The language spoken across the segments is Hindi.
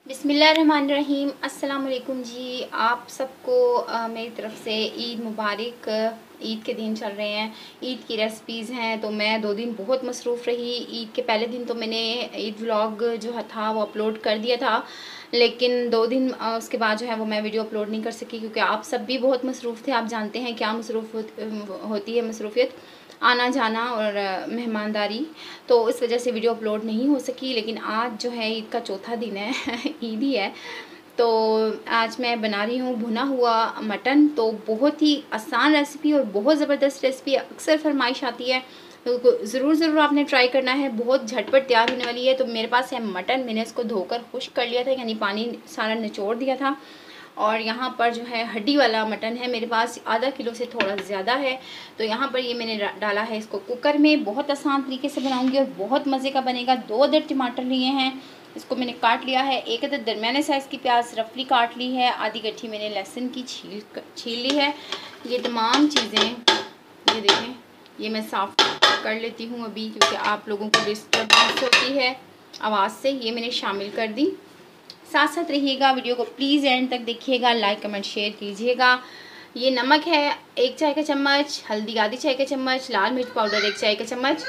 बिस्मिल्लाहिर्रहमानिर्रहीम। अस्सलाम वालेकुम जी। आप सबको मेरी तरफ़ से ईद मुबारक। ईद के दिन चल रहे हैं, ईद की रेसिपीज़ हैं, तो मैं 2 दिन बहुत मसरूफ़ रही। ईद के पहले दिन तो मैंने ईद व्लॉग जो था वो अपलोड कर दिया था, लेकिन 2 दिन उसके बाद जो है वो मैं वीडियो अपलोड नहीं कर सकी क्योंकि आप सब भी बहुत मसरूफ़ थे। आप जानते हैं क्या मसरूफ़ होती है, मसरूफ़ियत, आना जाना और मेहमानदारी, तो इस वजह से वीडियो अपलोड नहीं हो सकी। लेकिन आज जो है ईद का चौथा दिन है ईद ही है, तो आज मैं बना रही हूँ भुना हुआ मटन। तो बहुत ही आसान रेसिपी और बहुत ज़बरदस्त रेसिपी, अक्सर फरमाइश आती है, तो ज़रूर आपने ट्राई करना है। बहुत झटपट तैयार होने वाली है। तो मेरे पास है मटन, मैंने इसको धोकर खुश्क कर लिया था, यानी पानी सारा निचोड़ दिया था। और यहाँ पर जो है हड्डी वाला मटन है मेरे पास, आधा किलो से थोड़ा ज़्यादा है। तो यहाँ पर ये मैंने डाला है इसको कुकर में। बहुत आसान तरीके से बनाऊँगी और बहुत मज़े का बनेगा। 2 अदद टमाटर लिए हैं, इसको मैंने काट लिया है। 1 अदद दरमियाने साइज़ की प्याज रफली काट ली है। आधी गट्ठी मैंने लहसुन की छील ली है। ये तमाम चीज़ें, ये देखें, ये मैं साफ़ कर लेती हूँ अभी क्योंकि आप लोगों को डिस्टर्बेंस होती है आवाज़ से। ये मैंने शामिल कर दी। साथ साथ रहिएगा, वीडियो को प्लीज़ एंड तक देखिएगा, लाइक कमेंट शेयर कीजिएगा। ये नमक है 1 चाय का चम्मच, हल्दी आधी चाय का चम्मच, लाल मिर्च पाउडर 1 चाय का चम्मच।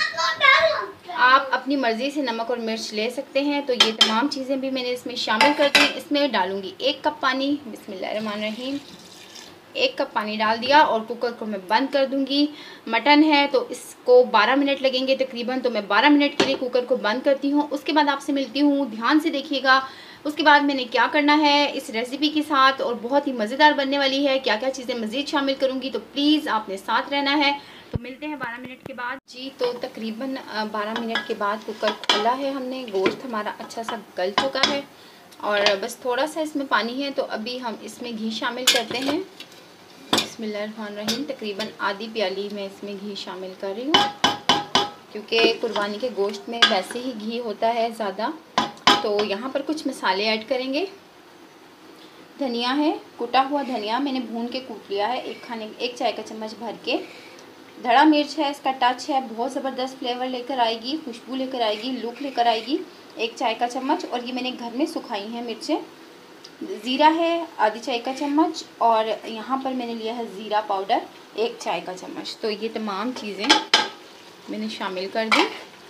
आप अपनी मर्ज़ी से नमक और मिर्च ले सकते हैं। तो ये तमाम चीज़ें भी मैंने इसमें शामिल कर दी। इसमें डालूँगी 1 कप पानी। बिस्मिल्लाहिर्रहमानिर्रहीम। 1 कप पानी डाल दिया और कुकर को मैं बंद कर दूंगी। मटन है तो इसको 12 मिनट लगेंगे तकरीबन, तो मैं 12 मिनट के लिए कुकर को बंद करती हूँ। उसके बाद आपसे मिलती हूँ, ध्यान से देखिएगा। उसके बाद मैंने क्या करना है इस रेसिपी के साथ, और बहुत ही मज़ेदार बनने वाली है। क्या क्या चीज़ें मज़ीद शामिल करूँगी, तो प्लीज़ आपने साथ रहना है। तो मिलते हैं 12 मिनट के बाद जी। तो तकरीबन 12 मिनट के बाद कुकर खोला है हमने, गोश्त हमारा अच्छा सा गल चुका है और बस थोड़ा सा इसमें पानी है। तो अभी हम इसमें घी शामिल करते हैं। बिस्मिल्लाहिर्रहमानिर्रहीम। तकरीबन आधी प्याली मैं इसमें घी शामिल कर रही हूँ क्योंकि कुर्बानी के गोश्त में वैसे ही घी होता है ज़्यादा। तो यहाँ पर कुछ मसाले ऐड करेंगे। धनिया है, कुटा हुआ धनिया मैंने भून के कूट लिया है, 1 चाय का चम्मच भर के। धड़ा मिर्च है, इसका टच है, बहुत ज़बरदस्त फ्लेवर लेकर आएगी, खुशबू लेकर आएगी, लुक लेकर आएगी, 1 चाय का चम्मच। और ये मैंने घर में सुखाई हैं मिर्चें। ज़ीरा है आधी चाय का चम्मच, और यहाँ पर मैंने लिया है ज़ीरा पाउडर 1 चाय का चम्मच। तो ये तमाम चीज़ें मैंने शामिल कर दी,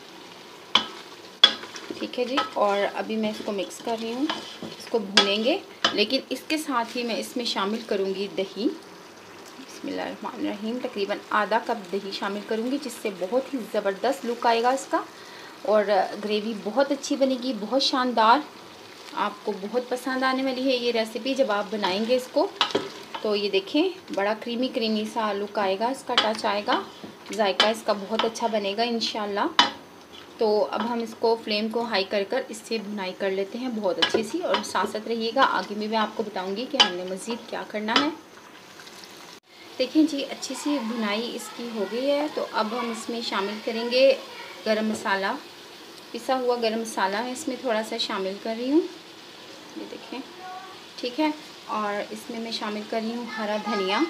ठीक है जी। और अभी मैं इसको मिक्स कर रही हूँ, इसको भूनेंगे, लेकिन इसके साथ ही मैं इसमें शामिल करूँगी दही। बिस्मिल्लाहिर्रहमानिर्रहीम। तकरीबन आधा कप दही शामिल करूँगी, जिससे बहुत ही ज़बरदस्त लुक आएगा इसका, और ग्रेवी बहुत अच्छी बनेगी, बहुत शानदार। आपको बहुत पसंद आने वाली है ये रेसिपी जब आप बनाएंगे इसको। तो ये देखें, बड़ा क्रीमी सा लुक आएगा, इसका टच आएगा, जायका इसका बहुत अच्छा बनेगा इंशाल्लाह। तो अब हम इसको फ्लेम को हाई कर इससे भुनाई कर लेते हैं बहुत अच्छी सी, और साथ साथ रहिएगा, आगे में मैं आपको बताऊंगी कि हमने मज़ीद क्या करना है। देखें जी, अच्छी सी भुनाई इसकी हो गई है। तो अब हम इसमें शामिल करेंगे गरम मसाला, पिसा हुआ गरम मसाला है इसमें थोड़ा सा शामिल कर रही हूँ, ये देखें, ठीक है। और इसमें मैं शामिल कर रही हूँ हरा धनिया,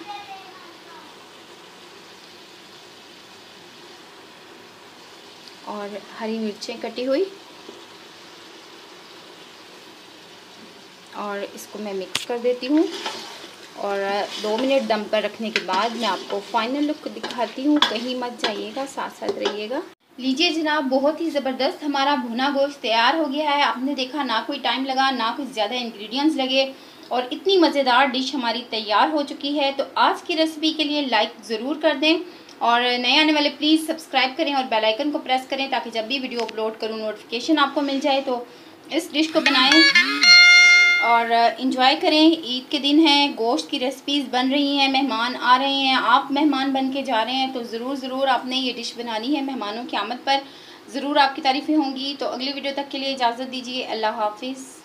और हरी मिर्चें कटी हुई, और इसको मैं मिक्स कर देती हूँ। और 2 मिनट दम पर रखने के बाद मैं आपको फाइनल लुक दिखाती हूँ, कहीं मत जाइएगा, साथ साथ रहिएगा। लीजिए जनाब, बहुत ही ज़बरदस्त हमारा भुना गोश्त तैयार हो गया है। आपने देखा, ना कोई टाइम लगा, ना कुछ ज़्यादा इंग्रेडिएंट्स लगे, और इतनी मज़ेदार डिश हमारी तैयार हो चुकी है। तो आज की रेसिपी के लिए लाइक ज़रूर कर दें, और नए आने वाले प्लीज़ सब्सक्राइब करें और बेल आइकन को प्रेस करें, ताकि जब भी वीडियो अपलोड करूँ नोटिफिकेशन आपको मिल जाए। तो इस डिश को बनाएँ और इंजॉय करें। ईद के दिन हैं, गोश्त की रेसिपीज़ बन रही हैं, मेहमान आ रहे हैं, आप मेहमान बन के जा रहे हैं, तो ज़रूर आपने ये डिश बनानी है मेहमानों की आमद पर। ज़रूर आपकी तारीफ़ें होंगी। तो अगली वीडियो तक के लिए इजाज़त दीजिए। अल्लाह हाफिज़।